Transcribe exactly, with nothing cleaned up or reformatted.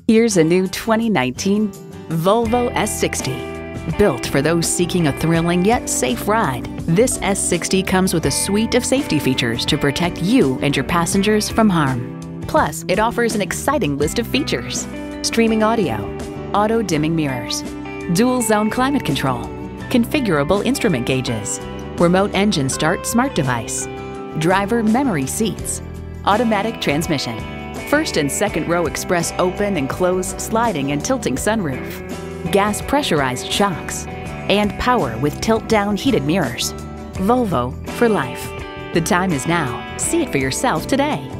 Here's a new twenty nineteen Volvo S sixty. Built for those seeking a thrilling yet safe ride, this S sixty comes with a suite of safety features to protect you and your passengers from harm. Plus, it offers an exciting list of features: streaming audio, auto-dimming mirrors, dual-zone climate control, configurable instrument gauges, remote engine start smart device, driver memory seats, automatic transmission, first and second row express open and close sliding and tilting sunroof, gas pressurized shocks, and power with tilt-down heated mirrors. Volvo for life. The time is now. See it for yourself today.